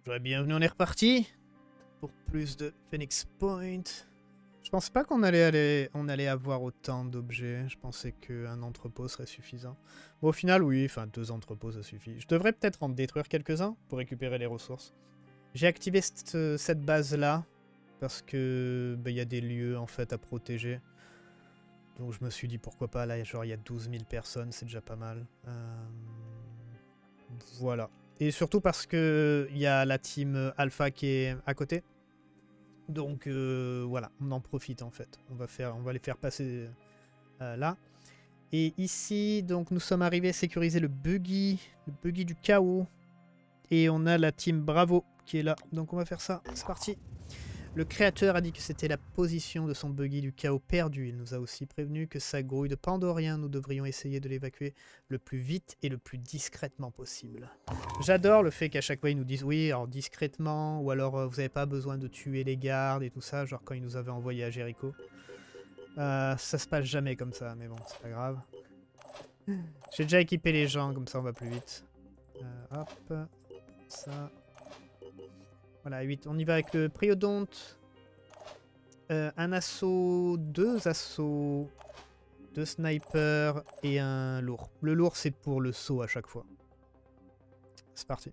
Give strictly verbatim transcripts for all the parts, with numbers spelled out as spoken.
Ouais, bienvenue, on est reparti pour plus de Phoenix Point. Je pensais pas qu'on allait, aller, on allait avoir autant d'objets. Je pensais qu'un entrepôt serait suffisant. Bon, au final, oui, enfin deux entrepôts, ça suffit. Je devrais peut-être en détruire quelques-uns pour récupérer les ressources. J'ai activé cette, cette base-là parce que bah, y a des lieux en fait à protéger. Donc je me suis dit pourquoi pas, là genre il y a douze mille personnes, c'est déjà pas mal. Euh... Voilà. Et surtout parce que il y a la team Alpha qui est à côté. Donc euh, voilà, on en profite en fait. On va, faire, on va les faire passer euh, là. Et ici, donc nous sommes arrivés à sécuriser le buggy, le buggy du chaos. Et on a la team Bravo qui est là. Donc on va faire ça, c'est parti. Le créateur a dit que c'était la position de son buggy du chaos perdu. Il nous a aussi prévenu que sa grouille de Pandorien, nous devrions essayer de l'évacuer le plus vite et le plus discrètement possible. J'adore le fait qu'à chaque fois ils nous disent oui, alors discrètement, ou alors euh, vous n'avez pas besoin de tuer les gardes et tout ça, genre quand ils nous avaient envoyé à Jéricho. Euh, ça se passe jamais comme ça, mais bon, c'est pas grave. J'ai déjà équipé les gens, comme ça on va plus vite. Euh, hop, ça... Voilà, huit. On y va avec le Priodonte. Euh, un assaut, deux assauts, deux snipers et un lourd. Le lourd, c'est pour le saut à chaque fois. C'est parti.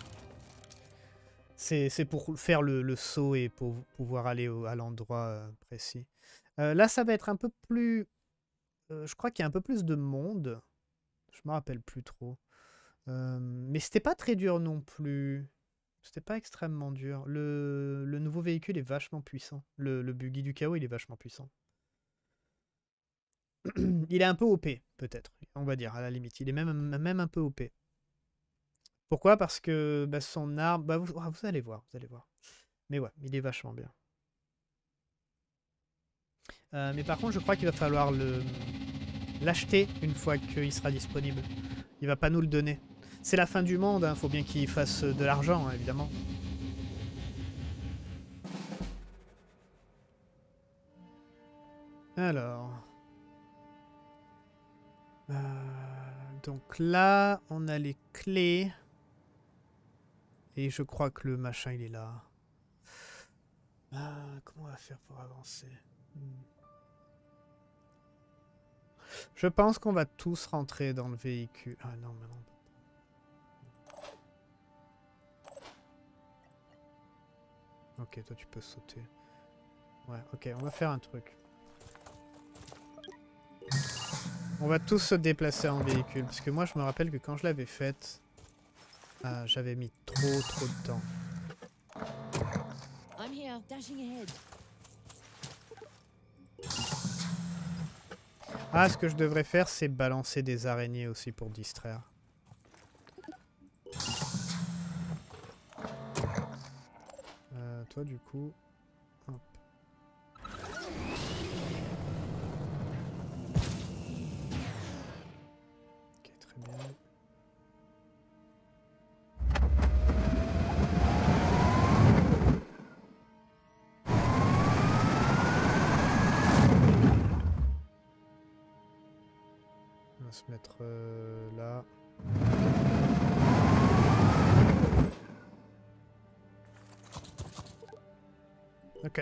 C'est pour faire le, le saut et pour pouvoir aller au, à l'endroit euh, précis. Euh, là, ça va être un peu plus... Euh, je crois qu'il y a un peu plus de monde. Je me rappelle plus trop. Euh, mais c'était pas très dur non plus. C'était pas extrêmement dur. Le, le nouveau véhicule est vachement puissant. Le, le buggy du chaos, il est vachement puissant. Il est un peu O P, peut-être. On va dire, à la limite. Il est même, même un peu O P. Pourquoi? Parce que bah, son arme... Bah, vous, vous allez voir, vous allez voir. Mais ouais, il est vachement bien. Euh, mais par contre, je crois qu'il va falloir le l'acheter une fois qu'il sera disponible. Il va pas nous le donner. C'est la fin du monde, hein. Faut bien qu'il fasse de l'argent, hein, évidemment. Alors... Euh, donc là, on a les clés. Et je crois que le machin, il est là. Ah, comment on va faire pour avancer? hmm. Je pense qu'on va tous rentrer dans le véhicule. Ah non, mais non. Ok, toi tu peux sauter. Ouais, ok, on va faire un truc. On va tous se déplacer en véhicule. Parce que moi, je me rappelle que quand je l'avais faite, euh, j'avais mis trop, trop de temps. I'm here, dashing ahead. Ah, ce que je devrais faire, c'est balancer des araignées aussi pour distraire. Euh, toi, du coup... Hop. Ok, très bien. On va se mettre euh, là. Ok.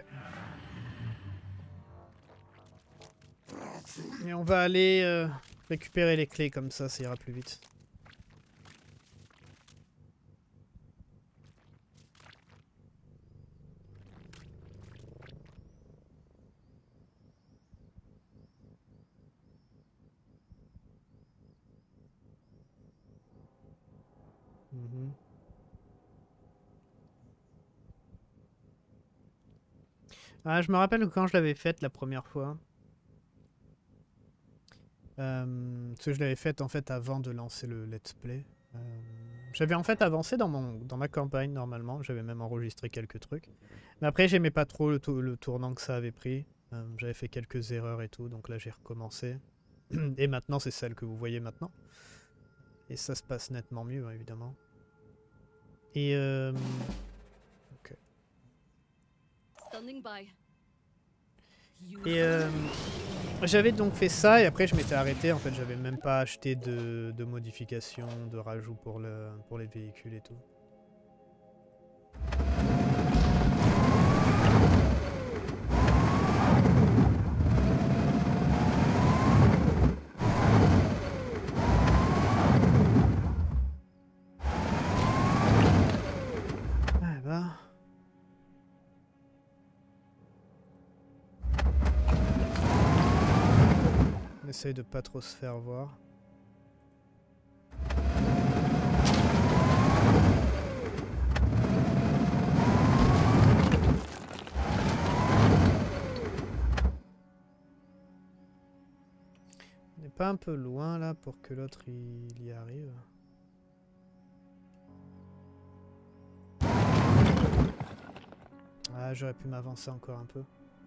Et on va aller euh, récupérer les clés, comme ça, ça ira plus vite. Mm-hmm. Ah, je me rappelle que quand je l'avais faite la première fois, euh, parce que je l'avais faite en fait avant de lancer le let's play. Euh, j'avais en fait avancé dans, mon, dans ma campagne normalement, j'avais même enregistré quelques trucs. Mais après j'aimais pas trop le, to le tournant que ça avait pris. Euh, j'avais fait quelques erreurs et tout, donc là j'ai recommencé. Et maintenant c'est celle que vous voyez maintenant. Et ça se passe nettement mieux, hein, évidemment. Et euh... ok. Standing by. Et euh, j'avais donc fait ça et après je m'étais arrêté. En fait, j'avais même pas acheté de, de modifications, de rajouts pour, le, pour les véhicules et tout. On essaye de pas trop se faire voir. On n'est pas un peu loin là pour que l'autre il y arrive? Ah, j'aurais pu m'avancer encore un peu.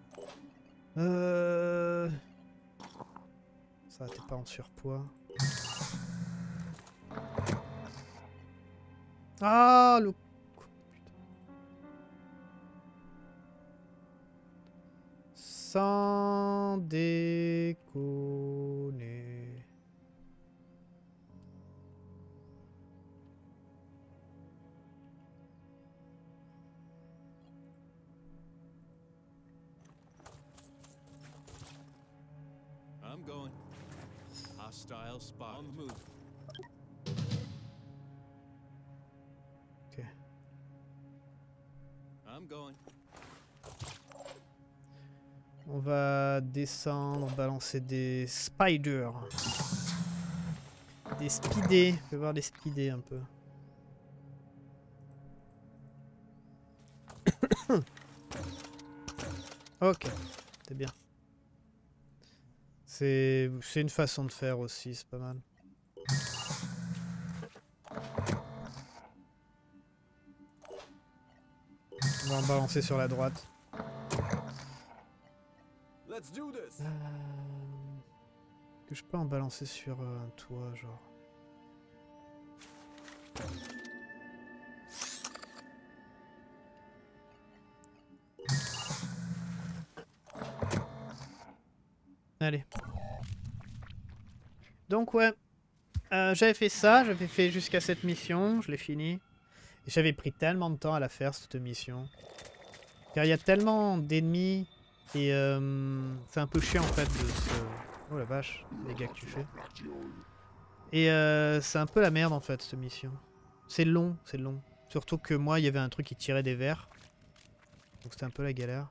Euh... Ça, t'es pas en surpoids. Ah, le... Putain. Sans déconner. I'm going. Hostile spot. On the move. Ok. I'm going. On va descendre, balancer des spiders. Des speedés. Fais voir des speedés un peu. Ok, c'est bien. C'est une façon de faire aussi, c'est pas mal. On va en balancer sur la droite. Let's do this. Euh... Que je peux en balancer sur euh, un toit, genre. Allez. Donc ouais, euh, j'avais fait ça, j'avais fait jusqu'à cette mission, je l'ai fini. Et j'avais pris tellement de temps à la faire, cette mission. Car il y a tellement d'ennemis et euh, c'est un peu chiant en fait de se... Oh la vache, les gars que tu fais. Et euh, c'est un peu la merde en fait cette mission. C'est long, c'est long. Surtout que moi il y avait un truc qui tirait des vers. Donc c'était un peu la galère.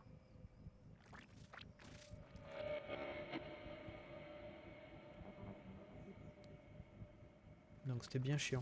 Donc c'était bien chiant.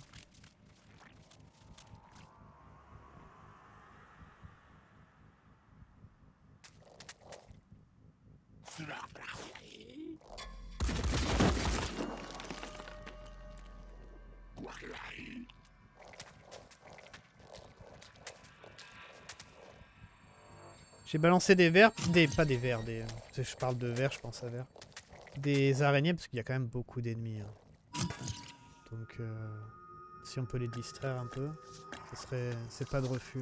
J'ai balancé des vers, des pas des vers, des. Je parle de vers, je pense à vers. Des araignées parce qu'il y a quand même beaucoup d'ennemis. Hein. Donc euh, si on peut les distraire un peu, ce serait, c'est pas de refus.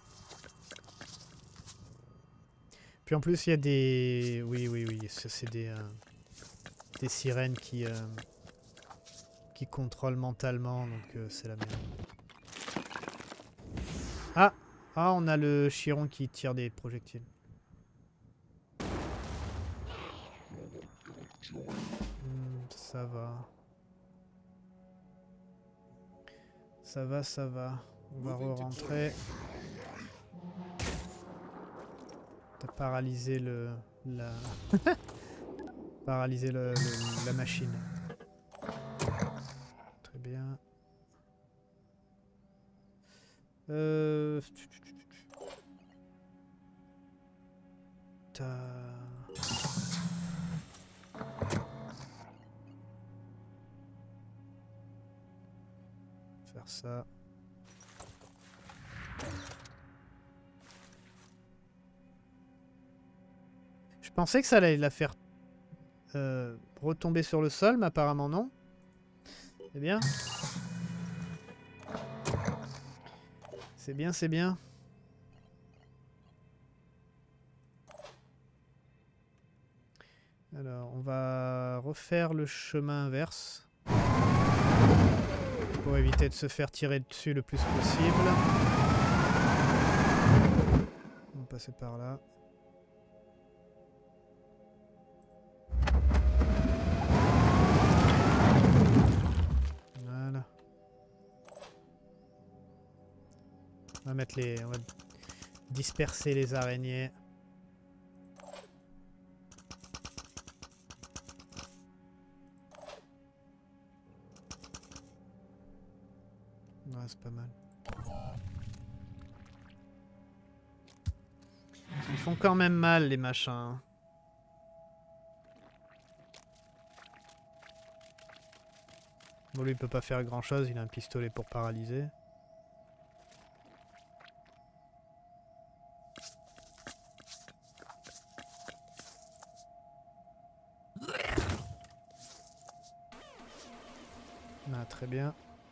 Puis en plus il y a des, oui oui oui, c'est des euh, des sirènes qui euh, qui contrôlent mentalement, donc euh, c'est la merde. Ah ah, on a le chiron qui tire des projectiles. Hmm, ça va. Ça va, ça va. On va re-rentrer. T'as paralysé le... la... paralysé le, le, la machine. Très bien. Euh... T'as... Faire ça. Je pensais que ça allait la faire euh, retomber sur le sol, mais apparemment non. C'est bien. C'est bien, c'est bien. Alors, on va refaire le chemin inverse. Pour éviter de se faire tirer dessus le plus possible. On va passer par là. Voilà. On va mettre les... On va disperser les araignées. c'est pas mal. Ils font quand même mal les machins. Bon, lui il peut pas faire grand chose, il a un pistolet pour paralyser. Ah, très bien.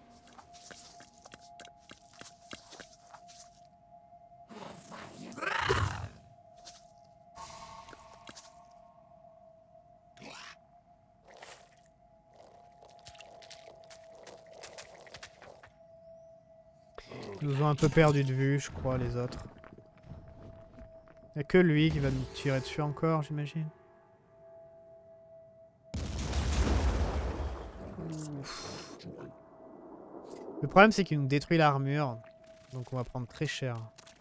Ils nous ont un peu perdu de vue, je crois, les autres. Il n'y a que lui qui va nous tirer dessus encore, j'imagine. Le problème, c'est qu'il nous détruit l'armure. Donc on va prendre très cher.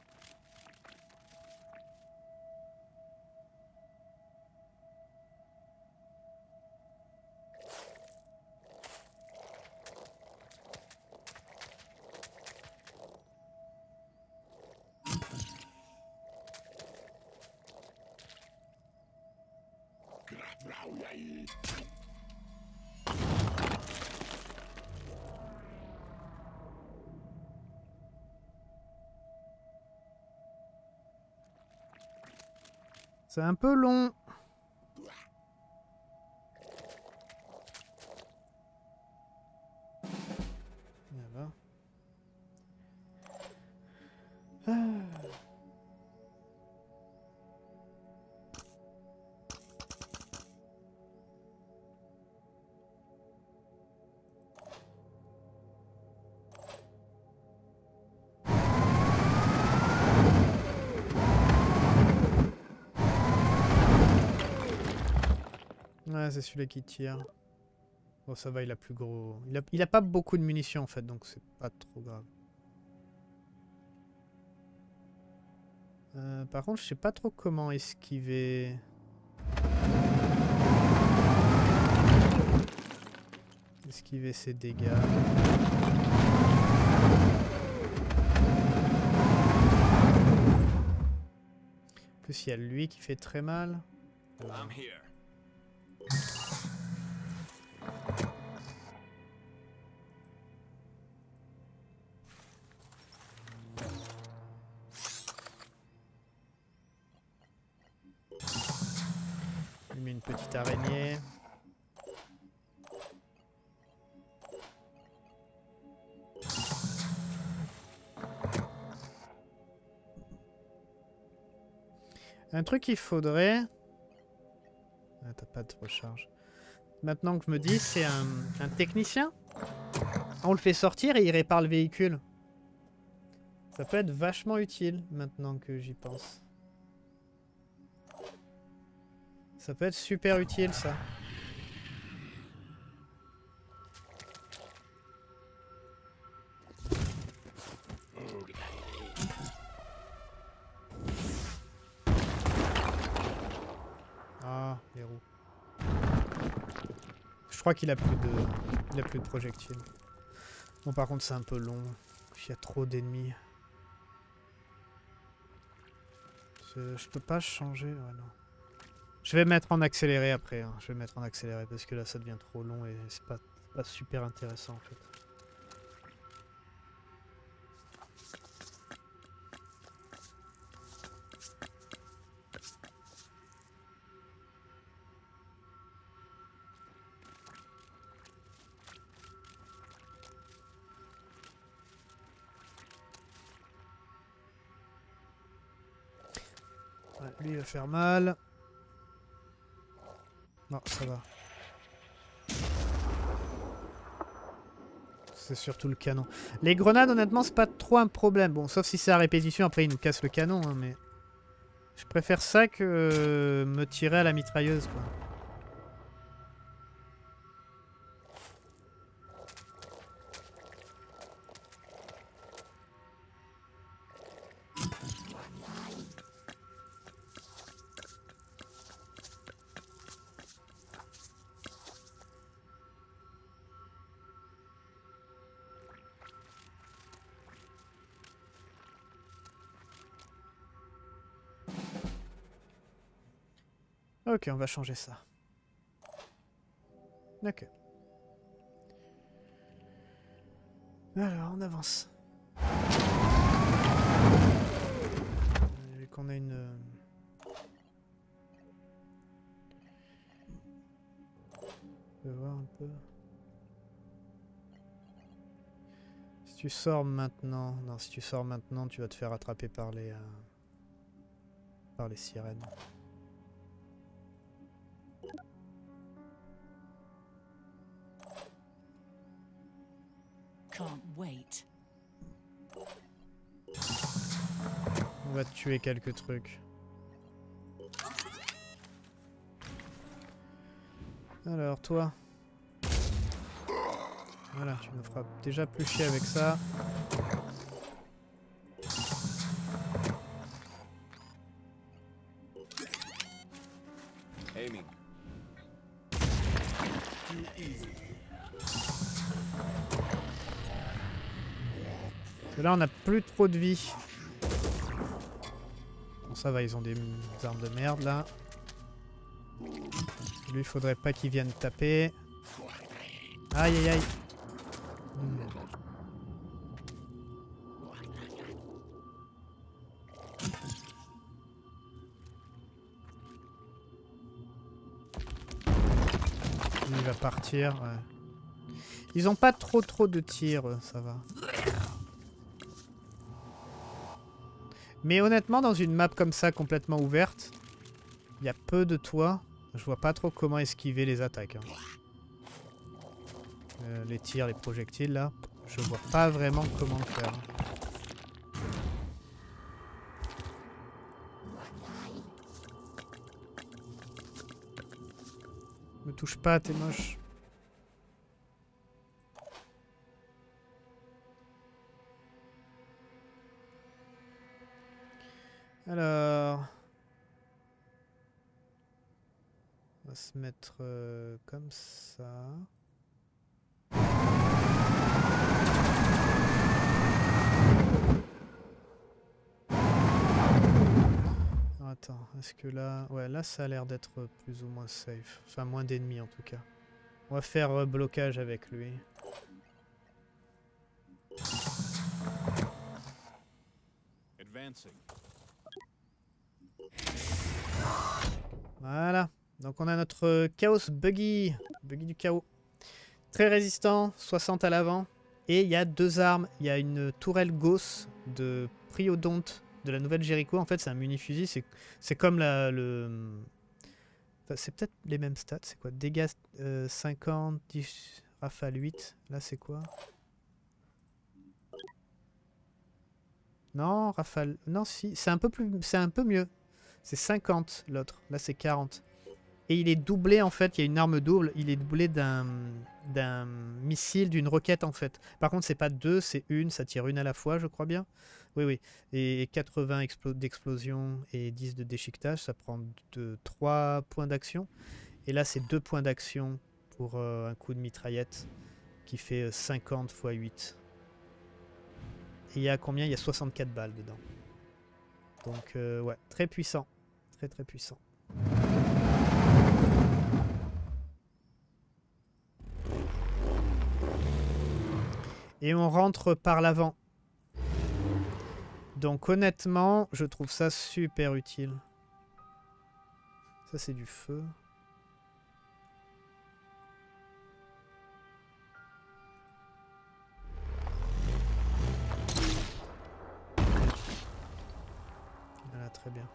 C'est un peu long. Là-bas. Ah. Ouais, c'est celui-là qui tire. Bon, ça va, il a plus gros. Il a, il a pas beaucoup de munitions en fait, donc c'est pas trop grave. Euh, par contre, je sais pas trop comment esquiver. Esquiver ses dégâts. En plus, il y a lui qui fait très mal. I'm here. Il met une petite araignée. Un truc qu'il faudrait... Ah, t'as pas de recharge. Maintenant que je me dis, c'est un, un technicien. On le fait sortir et il répare le véhicule. Ça peut être vachement utile maintenant que j'y pense. Ça peut être super utile ça. Ah, les roues. Je crois qu'il a plus de, il a plus de projectiles. Bon, par contre, c'est un peu long. Il y a trop d'ennemis. Je, je peux pas changer. Ouais, non. Je vais mettre en accéléré après. Hein. Je vais mettre en accéléré parce que là, ça devient trop long et c'est pas, pas super intéressant en fait. Ouais, lui, il va faire mal. Non, ça va. C'est surtout le canon. Les grenades, honnêtement, c'est pas trop un problème. Bon, sauf si c'est à répétition, après, il nous casse le canon, hein, mais... Je préfère ça que euh, me tirer à la mitrailleuse, quoi. Ok, on va changer ça. Ok. Alors, on avance. Vu qu'on a une... Je vais voir un peu. Si tu sors maintenant... Non, si tu sors maintenant, tu vas te faire attraper par les... Euh... par les sirènes. Can't wait. On va te tuer quelques trucs. Alors, toi. Voilà, tu me feras déjà plus chier avec ça. Aiming. Too easy. Là, on n'a plus trop de vie. Bon, ça va, ils ont des, des armes de merde, là. Lui, il faudrait pas qu'il vienne taper. Aïe, aïe, aïe. Hmm. Lui, il va partir, ouais. Ils ont pas trop trop de tirs, eux, ça va. Mais honnêtement, dans une map comme ça, complètement ouverte, il y a peu de toits. Je vois pas trop comment esquiver les attaques. Hein. Euh, les tirs, les projectiles, là, je vois pas vraiment comment le faire. Me touche pas, t'es moche. Alors... On va se mettre euh, comme ça. Alors, attends, est-ce que là... Ouais, là ça a l'air d'être plus ou moins safe. Enfin, moins d'ennemis en tout cas. On va faire euh, blocage avec lui. Advancing. Voilà. Donc on a notre Chaos Buggy. Buggy du chaos. Très résistant, soixante à l'avant. Et il y a deux armes. Il y a une tourelle Gauss de Priodonte de la nouvelle Jericho. En fait, c'est un muni-fusil. C'est comme la, le... Enfin, c'est peut-être les mêmes stats. C'est quoi? Dégâts euh, cinquante, dix, rafale huit. Là, c'est quoi? Non, rafale... Non, si. C'est un peu plus... C'est un peu mieux. C'est cinquante l'autre. Là, c'est quarante. Et il est doublé, en fait. Il y a une arme double. Il est doublé d'un d'un missile, d'une roquette, en fait. Par contre, c'est pas deux, c'est une. Ça tire une à la fois, je crois bien. Oui, oui. Et quatre-vingts d'explosion et dix de déchiquetage. Ça prend de trois points d'action. Et là, c'est deux points d'action pour euh, un coup de mitraillette qui fait cinquante fois huit. Et il y a combien? Il y a soixante-quatre balles dedans. Donc, euh, ouais, très puissant. Très, très puissant. Et on rentre par l'avant. Donc, honnêtement, je trouve ça super utile. Ça, c'est du feu. Voilà, très bien.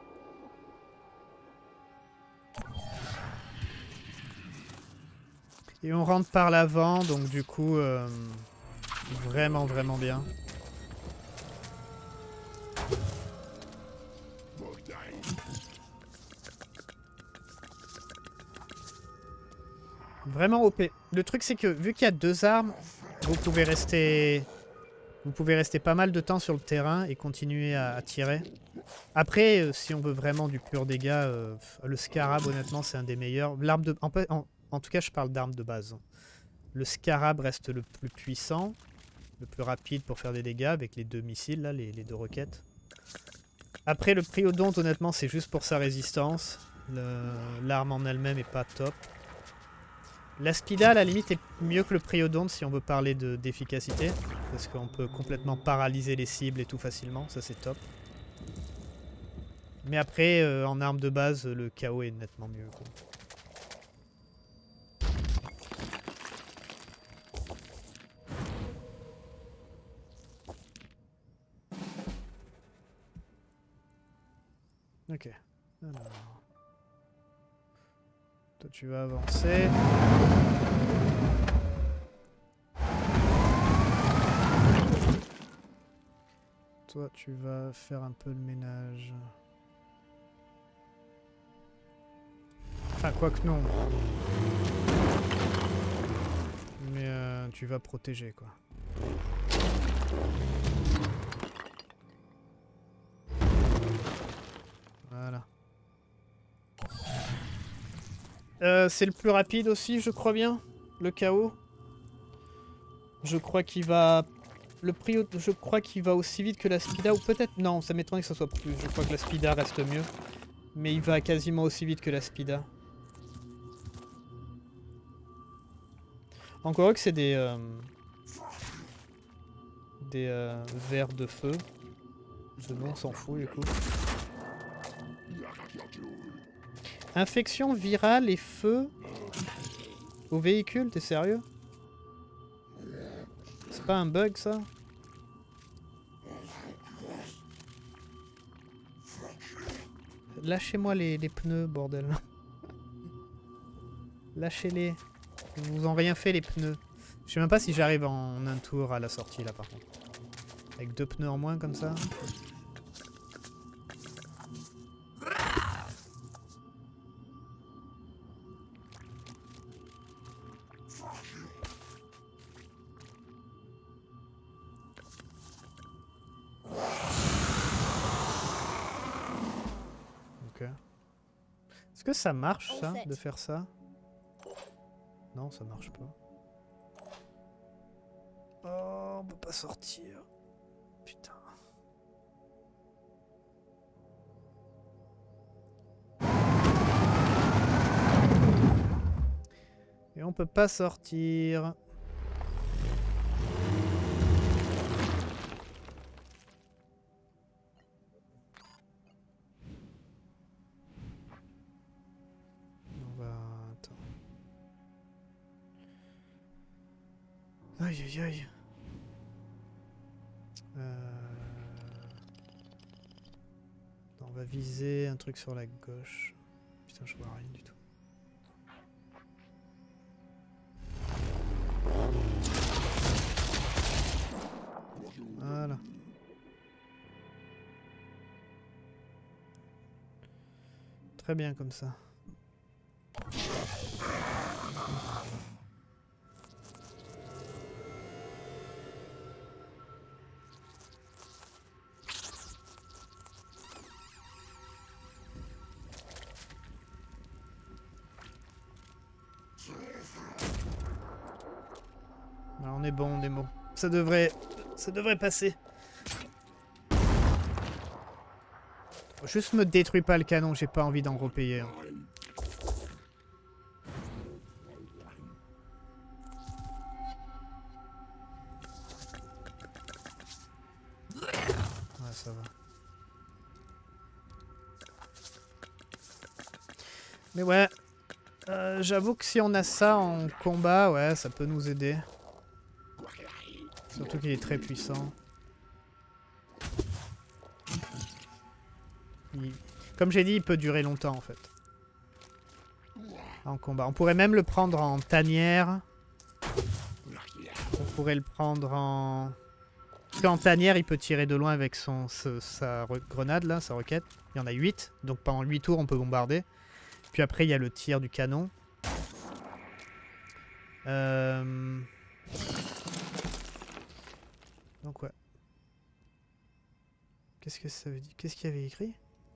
Et on rentre par l'avant, donc du coup, euh, vraiment, vraiment bien. Vraiment O P. Le truc, c'est que vu qu'il y a deux armes, vous pouvez rester... Vous pouvez rester pas mal de temps sur le terrain et continuer à, à tirer. Après, euh, si on veut vraiment du pur dégât, euh, le Scarab, honnêtement, c'est un des meilleurs. L'arme de... En, en, en tout cas, je parle d'armes de base. Le Scarab reste le plus puissant, le plus rapide pour faire des dégâts avec les deux missiles, là, les, les deux roquettes. Après, le Priodonte, honnêtement, c'est juste pour sa résistance. L'arme en elle-même est pas top. La Spida, à la limite, est mieux que le Priodonte si on veut parler d'efficacité. Parce qu'on peut complètement paralyser les cibles et tout facilement. Ça, c'est top. Mais après, euh, en arme de base, le K O est nettement mieux, quoi. Ok. Alors. Toi, tu vas avancer. Toi, tu vas faire un peu le ménage. Enfin, quoique non. Mais euh, tu vas protéger, quoi. Voilà. Euh, c'est le plus rapide aussi, je crois bien. Le K O. Je crois qu'il va... Le prix, je crois qu'il va aussi vite que la Spida, ou peut-être... Non, ça m'étonnerait que ça soit plus. Je crois que la Spida reste mieux. Mais il va quasiment aussi vite que la Spida. Encore que c'est des... Euh, des euh, vers de feu. Ce nom, on s'en fout, du coup. Infection virale et feu au véhicule, t'es sérieux? C'est pas un bug, ça? Lâchez-moi les, les pneus, bordel. Lâchez-les. Ils vous ont rien fait, les pneus. Je sais même pas si j'arrive en un tour à la sortie, là, par contre. Avec deux pneus en moins, comme ça. Est-ce que ça marche, ça, de faire ça? Non, ça marche pas. Oh, on peut pas sortir. Putain. Et on peut pas sortir. Aïe aïe aïe. Euh... On va viser un truc sur la gauche. Putain, je vois rien du tout. Voilà. Très bien comme ça. Alors, on est bon, on est bon. Ça devrait, ça devrait passer. Juste me détruis pas le canon, j'ai pas envie d'en repayer. Hein. Ouais, ça va. Mais ouais, euh, j'avoue que si on a ça en combat, ouais, ça peut nous aider. Surtout qu'il est très puissant. Il... Comme j'ai dit, il peut durer longtemps en fait. En combat. On pourrait même le prendre en tanière. On pourrait le prendre en... Parce qu'en tanière, il peut tirer de loin avec son, sa, sa grenade là, sa roquette. Il y en a huit. Donc pendant huit tours, on peut bombarder. Puis après, il y a le tir du canon. Euh... Donc ouais. Qu'est-ce que ça veut dire? Qu'est-ce qu'il y avait écrit?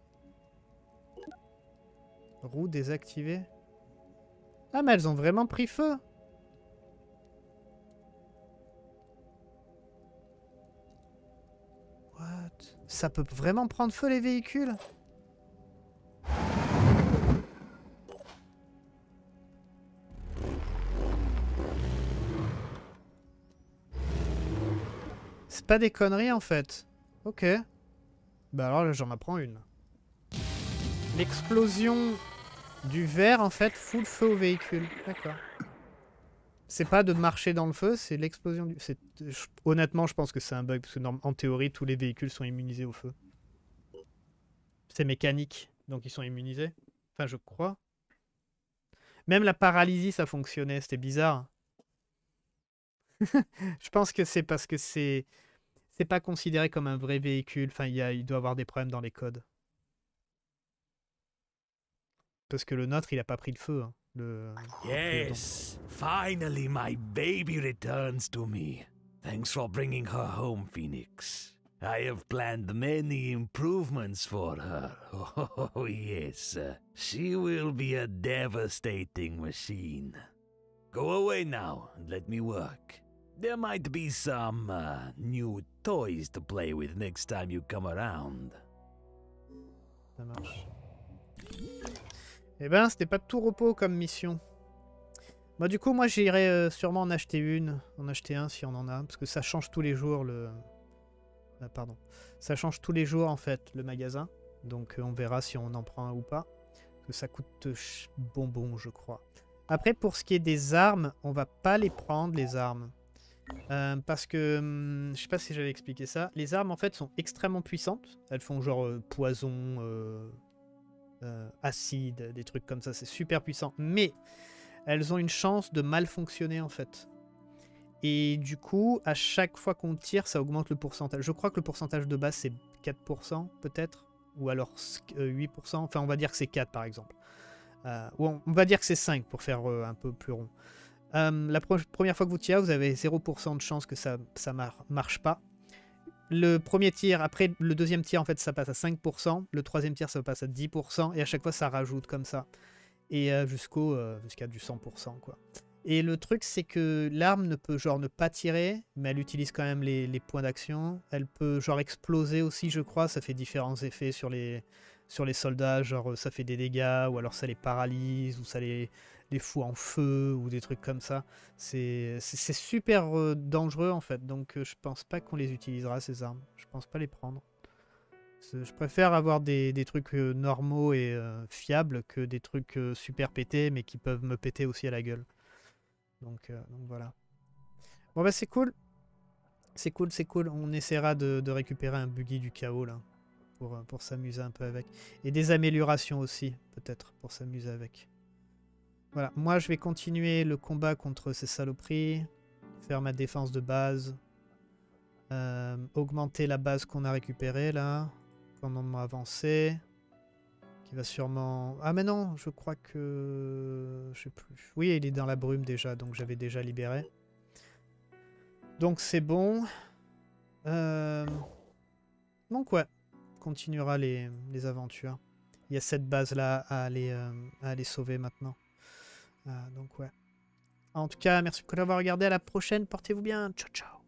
Roue désactivée. Ah mais elles ont vraiment pris feu. What? Ça peut vraiment prendre feu les véhicules? C'est pas des conneries en fait. Ok. Bah alors là j'en apprends une. L'explosion du verre en fait fout le feu au véhicule. D'accord. C'est pas de marcher dans le feu, c'est l'explosion du... Je... Honnêtement je pense que c'est un bug parce que en théorie tous les véhicules sont immunisés au feu. C'est mécanique, donc ils sont immunisés. Enfin je crois. Même la paralysie ça fonctionnait, c'était bizarre. Je pense que c'est parce que c'est... C'est pas considéré comme un vrai véhicule. Enfin, il, y a, il doit avoir des problèmes dans les codes. Parce que le nôtre, il a pas pris le feu. Hein, le... Yes, finally my baby returns to me. Thanks for bringing her home, Phoenix. I have planned many improvements for her. Oh, yes. She will be a devastating machine. Go away now and let me work. There might be some uh, new toys to play with next time you come around. Ça marche. Eh ben, c'était pas de tout repos comme mission. Bah du coup, moi j'irai euh, sûrement en acheter une, en acheter un si on en a, parce que ça change tous les jours le... Euh, pardon. Ça change tous les jours en fait le magasin, donc euh, on verra si on en prend un ou pas. Parce que ça coûte euh, bonbon, je crois. Après, pour ce qui est des armes, on va pas les prendre les armes. Euh, parce que, hum, je sais pas si j'avais expliqué ça, les armes en fait sont extrêmement puissantes. Elles font genre euh, poison, euh, euh, acide, des trucs comme ça, c'est super puissant. Mais elles ont une chance de mal fonctionner en fait. Et du coup, à chaque fois qu'on tire, ça augmente le pourcentage. Je crois que le pourcentage de base c'est quatre pour cent peut-être, ou alors huit pour cent, enfin on va dire que c'est quatre par exemple. Euh, ou on, on va dire que c'est cinq pour faire euh, un peu plus rond. Euh, la pre première fois que vous tirez, vous avez zéro pour cent de chance que ça ça mar marche pas. Le premier tir, après le deuxième tir, en fait, ça passe à cinq pour cent. Le troisième tir, ça passe à dix pour cent. Et à chaque fois, ça rajoute comme ça. Et euh, jusqu'au euh, jusqu'à du cent pour cent, quoi. Et le truc, c'est que l'arme ne peut genre ne pas tirer, mais elle utilise quand même les, les points d'action. Elle peut genre exploser aussi, je crois. Ça fait différents effets sur les, sur les soldats. Genre, ça fait des dégâts, ou alors ça les paralyse, ou ça les... les fout en feu ou des trucs comme ça. C'est super euh, dangereux en fait, donc euh, je pense pas qu'on les utilisera ces armes. Je pense pas les prendre. Je préfère avoir des, des trucs euh, normaux et euh, fiables que des trucs euh, super pétés mais qui peuvent me péter aussi à la gueule. Donc, euh, donc voilà. Bon bah c'est cool. C'est cool, c'est cool. On essaiera de, de récupérer un buggy du chaos là. Pour, pour s'amuser un peu avec. Et des améliorations aussi, peut-être, pour s'amuser avec. Voilà, moi je vais continuer le combat contre ces saloperies, faire ma défense de base, euh, augmenter la base qu'on a récupérée là, qu'on en a avancé, qui va sûrement... Ah mais non, je crois que... Je sais plus. Oui, il est dans la brume déjà, donc j'avais déjà libéré. Donc c'est bon. Euh... Donc ouais, on continuera les, les aventures. Il y a cette base là à aller, euh, à aller sauver maintenant. Ah, donc ouais. En tout cas, merci beaucoup d'avoir regardé. À la prochaine. Portez-vous bien. Ciao, ciao.